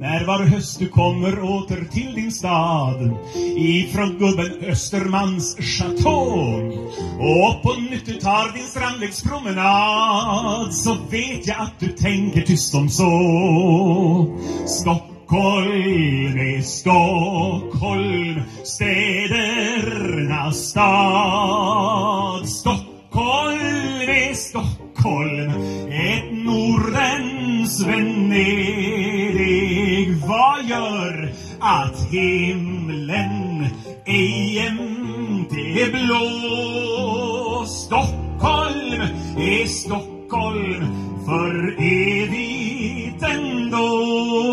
när var höst du kommer åter till din stad ifrån gubben Östermans chateau och på nytt du tar din strandvägspromenad, så vet jag att du tänker tyst om så. Stockholm är Stockholm, städernas stad. Stockholm är Stockholm, ett Nordens Venedig. Vad gör att himlen ej jämt är blå? Stockholm är Stockholm för evigt ändå.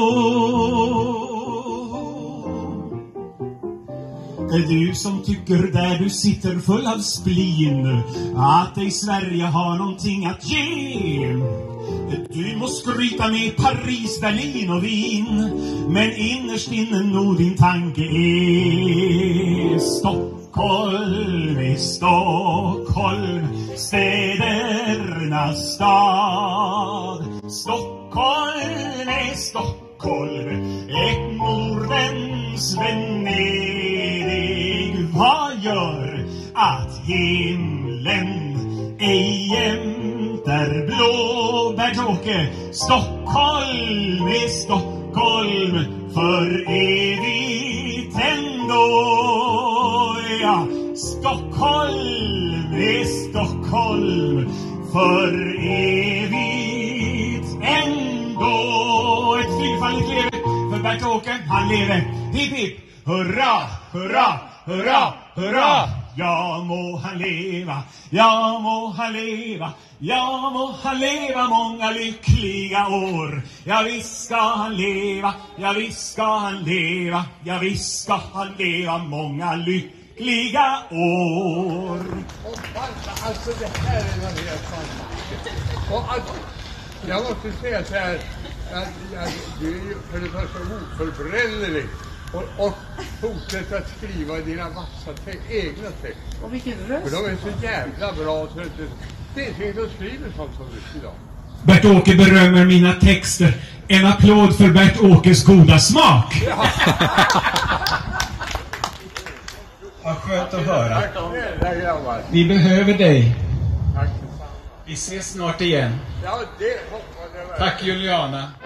Du som tycker där du sitter full av splin att dig Sverige har någonting att ge. Du måste skryta med Paris, Berlin och Wien, men innerst inne nog din tanke är Stockholm är Stockholm, städernas stad. Stockholm är Stockholm, ett Nordens Venedig. Vad gör att himlen ej jämt är blå? Bert-Åke, Stockholm är Stockholm för evigt ändå. Ja, Stockholm är Stockholm för evigt ändå. Ett fyrfaldigt leve för Bert-Åke, han lever. Hipp hipp, hurra, hurra, hurra, hurra. Ja må han leva, ja må han leva, ja må han leva många lyckliga år. Ja visst ska han leva, ja visst ska han leva, ja visst ska han leva många lyckliga år. Alltså det här är något helt fantastiskt. Och jag måste säga så här, att du är ju för det första oförbrännerlig. Och fortsätta att skriva dina vassa egna texter. Och vilken röst! För de är så jävla bra så det är inte att skriva sånt som du idag. Bert-Åke berömmer mina texter. En applåd för Bert-Åkes goda smak. Ja. Vad skönt att höra. Tack snälla grabbar. Vi behöver dig. Tack. Vi ses snart igen. Ja, det hoppas jag. Tack Juliana.